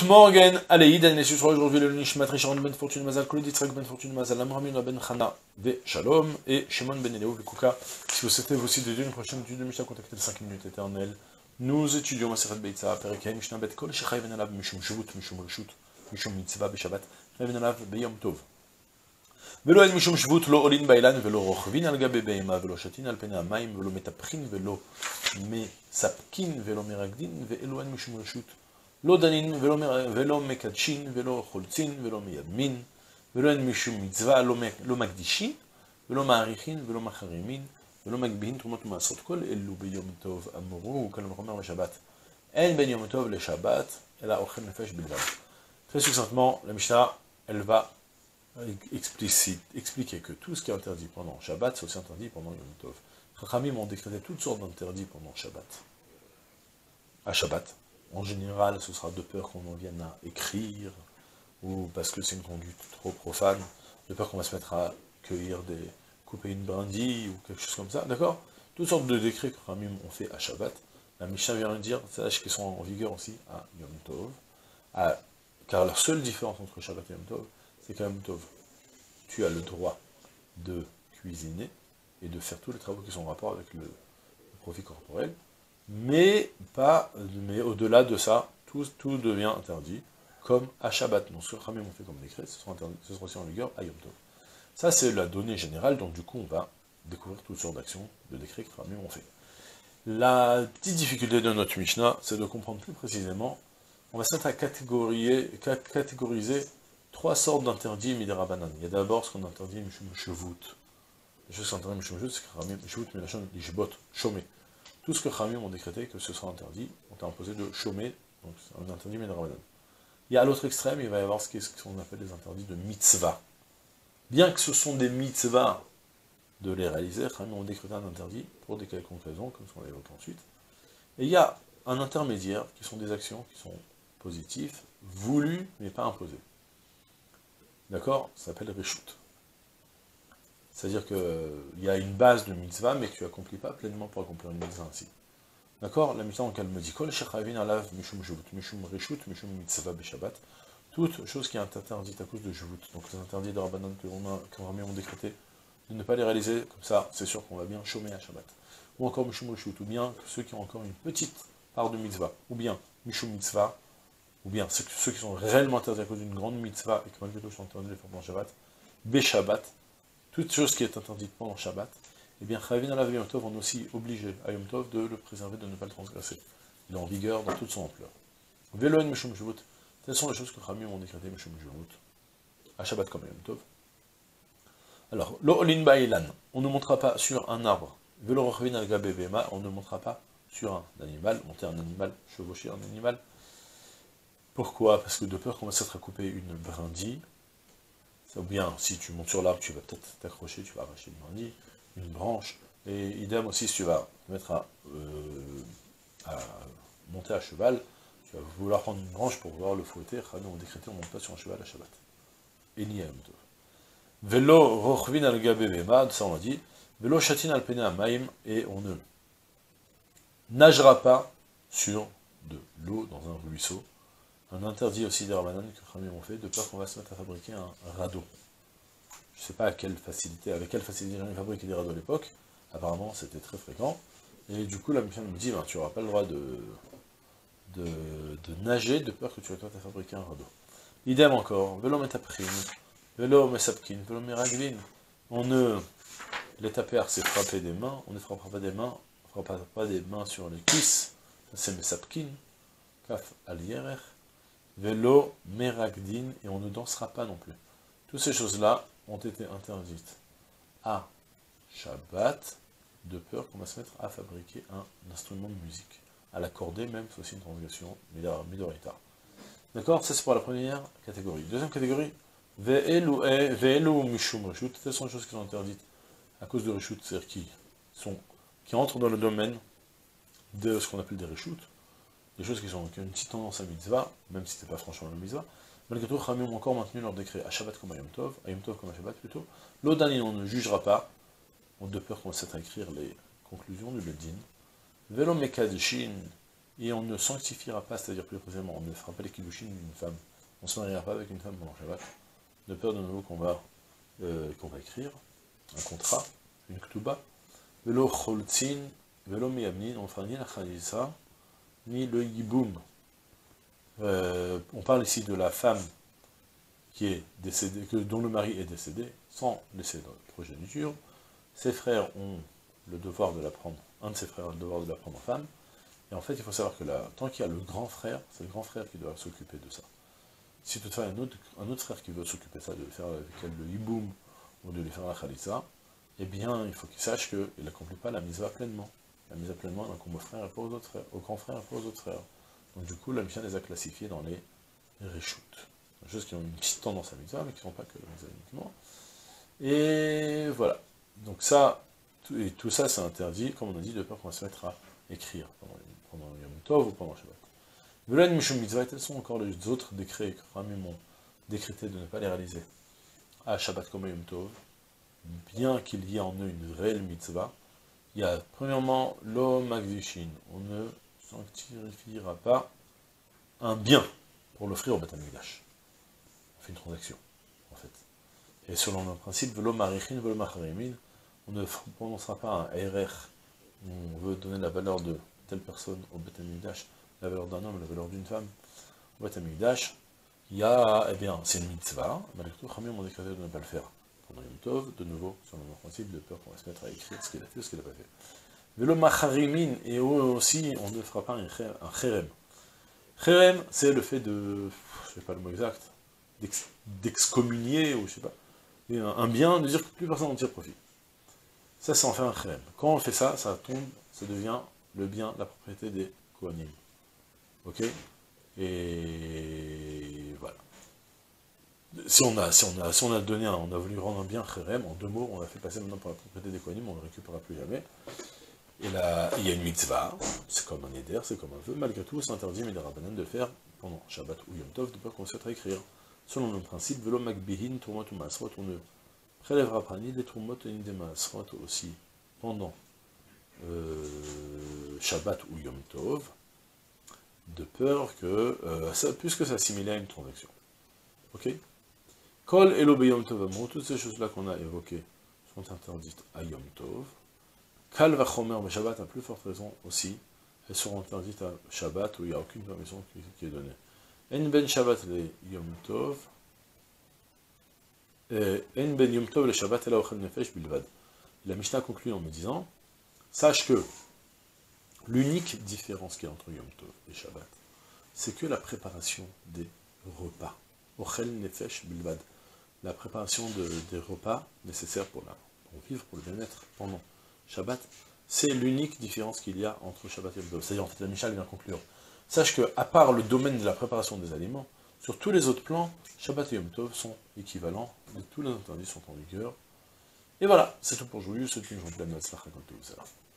Morgen, Aleïd, et sur aujourd'hui le Nishmat Richard ben Fortune Mazal, Kol Yitzhak ben Fortune Mazal, Amrami ben Chana, Ve Shalom, et Shimon ben Eleo, le Kouka. Si vous souhaitez aussi de une prochaine étude de Mishnah, contactez les 5 minutes éternelles. Nous étudions Maseret Beitza, Perikei Mishnah Bet Kol, Shechai ben Alav, Mishum Shvut, Mishum Rishut, Mishum Mitzvah, Beshabbat, ben Alav, Beyom Tov. Velo en Mishum Shvut, lo Olin Bailan, Velo Rochvin al Gabe Beima, Velo Shatin al Pene Amaim, Velo Metaprin, Velo Mesapkin, Velo Meragdin, Velo en Mishum Rishut. לא דנין ולא מקדשין ולא חולצין ולא מיידמין ולא אין משום מצווה לא מקדישין ולא מעריכין ולא מחרימין ולא מגביהין תרומות ומעשרות כל אלו ביום טוב אמרו כלומר אומר לשבת אין בין יום טוב לשבת אלא אוכל נפש בלבד. Très succinctement, la Mishnah, elle va expliquer que tout ce qui est interdit pendant Shabbat, c'est aussi interdit pendant Yom Tov. Chachamim ont décrété toutes sortes d'interdits pendant Shabbat. À Shabbat, en général, ce sera de peur qu'on en vienne à écrire, ou parce que c'est une conduite trop profane, de peur qu'on va se mettre à couper une brindille, ou quelque chose comme ça, d'accord? Toutes sortes de décrets que Ramim ont fait à Shabbat. La Mishnah vient de dire, sache qu'ils sont en vigueur aussi à Yom Tov, car la seule différence entre Shabbat et Yom Tov, c'est qu'à Yom Tov, tu as le droit de cuisiner, et de faire tous les travaux qui sont en rapport avec le profit corporel, mais au-delà de ça, tout devient interdit, comme à Shabbat. Donc ce que Ramim ont fait comme décret, ce sera aussi en vigueur à Yom Tov. Ça c'est la donnée générale, donc du coup on va découvrir toutes sortes d'actions, de décrets que Ramim ont fait. La petite difficulté de notre Mishnah, c'est de comprendre plus précisément, on va se mettre à catégoriser trois sortes d'interdits midirabanan. Il y a d'abord ce qu'on interdit Mishum Shevut. Les choses qui sont interdites Mishum Shevut, c'est que Ramim Shevut, mais la chaîne Lishbot, chômer. Tout ce que Khamim ont décrété que ce sera interdit, on t'a imposé de chômer, donc c'est un interdit midrabanan. Il y a à l'autre extrême, il va y avoir ce qu'on appelle les interdits de mitzvah. Bien que ce sont des mitzvahs de les réaliser, Khamim ont décrété un interdit pour des quelconques raisons, comme ce qu'on va évoquer ensuite. Et il y a un intermédiaire, qui sont des actions qui sont positives, voulues, mais pas imposées. D'accord? Ça s'appelle Reshut. C'est-à-dire qu'il y a une base de mitzvah, mais que tu n'accomplis pas pleinement pour accomplir une mitzvah ainsi. D'accord? La mitzvah, elle me dit, Kol shechavin alav mishum jevut, mishum reshut, mishum mitzvah beshabbat. Toute chose qui est interdite à cause de jevut, donc les interdits de Rabbanan que Ramim ont décrété, de ne pas les réaliser, comme ça, c'est sûr qu'on va bien chômer à Shabbat. Ou encore mishum reshut, ou bien ceux qui ont encore une petite part de mitzvah, ou bien mishum mitzvah, ou bien ceux qui sont réellement interdits à cause d'une grande mitzvah, et que malgré tout sont interdits de les faire pendant Shabbat, beshabbat. Toute chose qui est interdite pendant Shabbat, eh bien, Chavin alav Yom Tov, on est aussi obligé à Yom Tov de le préserver, de ne pas le transgresser. Il est en vigueur dans toute son ampleur. Velo en Mishum Shvut, telles sont les choses que Chavim ont décrété Mishum Shvut, à Shabbat comme à Yom Tov. Alors, Lo Olin Ba'ilan, on ne montera pas sur un arbre. Velo Rochvin al Gabe Bema, on ne montera pas sur un animal, monter un animal, chevaucher un animal. Pourquoi? Parce que de peur qu'on va s'être à couper une brindille. Ou bien, si tu montes sur l'arbre, tu vas peut-être t'accrocher, tu vas arracher une brindille, une branche, et idem aussi, si tu vas te mettre à monter à cheval, tu vas vouloir prendre une branche pour pouvoir le fouetter, on décrété, on ne monte pas sur un cheval à Shabbat. Et ni à Yom Tov. Velo rochvin al gabe bema, ça on l'a dit, velo shatin al pene amaim, et on ne nagera pas sur de l'eau dans un ruisseau. Un interdit aussi des Rabbanan que Khamim ont fait, de peur qu'on va se mettre à fabriquer un radeau. Je ne sais pas avec quelle facilité ils fabriquaient des radeaux à l'époque, apparemment c'était très fréquent, et du coup la Mishnah me dit, ben, tu n'auras pas le droit de nager, de peur que tu vas te fabriquer un radeau. Idem encore, velo metaprim, velo mesapkin, velo meraglin, on ne, les taper c'est frapper des mains, on ne frappera pas des mains, on ne frappera pas des mains sur les cuisses, c'est mesapkin, kaf al yerer, Velo meragdin, et on ne dansera pas non plus. Toutes ces choses-là ont été interdites à Shabbat, de peur qu'on va se mettre à fabriquer un instrument de musique. À l'accorder même, c'est aussi une transgression midorita. D'accord? Ça c'est pour la première catégorie. Deuxième catégorie, ve'elu mishum reshut, ce sont les choses qui sont interdites à cause de reshut, c'est-à-dire qui entrent dans le domaine de ce qu'on appelle des reshut, des choses qui ont une petite tendance à mitzvah, même si c'était pas franchement le mitzvah, malgré tout, Khamim ont encore maintenu leur décret à Shabbat comme à Yom Tov comme à Shabbat plutôt. L'Odani, on ne jugera pas, on de peur qu'on s'être à écrire les conclusions du Beddin. Velo Mekadeshin, et on ne sanctifiera pas, c'est-à-dire plus précisément, on ne fera pas les kiddushin d'une femme, on ne se mariera pas avec une femme pendant Shabbat, de peur de nouveau qu'on va écrire un contrat, une ktuba, velo choltzin, velo miyamnin, on ne fera ni la khalisa, ni le yiboum. On parle ici de la femme qui est décédée, dont le mari est décédé, sans laisser de progéniture. Ses frères ont le devoir de la prendre, un de ses frères a le devoir de la prendre en femme, et en fait il faut savoir que tant qu'il y a le grand frère, c'est le grand frère qui doit s'occuper de ça. Si toutefois un autre frère qui veut s'occuper de ça, de faire avec elle le hiboum, ou de lui faire la khalisa, eh bien il faut qu'il sache qu'il n'accomplit pas la mitzvah pleinement. La mitzvah pleinement, elle incombe aux frères et pas aux autres frères, aux grands frères et pas aux autres frères. Donc du coup, la Mishnah les a classifiés dans les reshut. Des choses qui ont une petite tendance à mitzvah, mais qui ne sont pas que la mitzvah uniquement. Et voilà. Donc ça, tout ça, c'est interdit, comme on a dit, de peur qu'on va se mettre à écrire pendant Yom Tov ou pendant Shabbat. V'lan mishum mitzvah, quels sont encore les autres décrets que Ramim ont décrété de ne pas les réaliser à Shabbat comme à Yom Tov, bien qu'il y ait en eux une réelle mitzvah. Il y a premièrement lo magdishin, on ne sanctifiera pas un bien pour l'offrir au Beth Amikdash. On fait une transaction, en fait. Et selon le principe, velo marichin, velo macharimin, on ne prononcera pas un erer, où on veut donner la valeur de telle personne au Beth Amikdash, la valeur d'un homme, la valeur d'une femme, au Beth Amikdash. Il y a, eh bien, c'est une mitzvah, malgré tout, Khamim ont décrété de ne pas le faire pendant Yom Tov, de nouveau, selon le principe, de peur qu'on va se mettre à écrire ce qu'il a fait, ce qu'il n'a pas fait. Velo macharimin, et eux aussi, on ne fera pas un cherem. Cherem, c'est le fait de, je ne sais pas le mot exact, d'excommunier, ou je sais pas, un bien, de dire que plus personne n'en tire profit. Ça, c'est en fait un cherem. Quand on fait ça, ça tombe, ça devient le bien, la propriété des Kohanim. Ok? Et voilà. Si on a donné on a voulu rendre un bien cherem, en 2 mots, on l'a fait passer maintenant pour la propriété des Kohanim, on ne le récupérera plus jamais. Et là, il y a une mitzvah, c'est comme un éder, c'est comme un vœu, malgré tout, c'est interdit, mais les rabbanan de le faire pendant Shabbat ou Yom Tov, de peur qu'on souhaite écrire. Selon le principe, velo makbihin, tourmot ou masrot, on ne prélèvera pas ni des tourmot ni des masrot aussi pendant Shabbat ou Yom Tov, de peur que, puisque c'est assimilé à une transaction. Ok? Kol elo be Yom Tov amro, toutes ces choses-là qu'on a évoquées sont interdites à Yom Tov. Kal vachomer, mais Shabbat a plus forte raison aussi, elles seront interdites à Shabbat où il n'y a aucune permission qui est donnée. En ben Shabbat le Yom Tov, en ben Yom Tov le Shabbat et la ochel nefesh bilvad. La Mishnah conclut en me disant, sache que l'unique différence qu'il y a entre Yom Tov et Shabbat, c'est que la préparation des repas. Ochel nefesh bilvad. La préparation des repas nécessaires pour vivre, pour le bien-être pendant Shabbat, c'est l'unique différence qu'il y a entre Shabbat et Yom Tov. C'est-à-dire, en fait, la Mishnah vient conclure. Sache que, à part le domaine de la préparation des aliments, sur tous les autres plans, Shabbat et Yom Tov sont équivalents, et tous les interdits sont en vigueur. Et voilà, c'est tout pour aujourd'hui, c'est une journée pleine de tzlacha comme tout ça.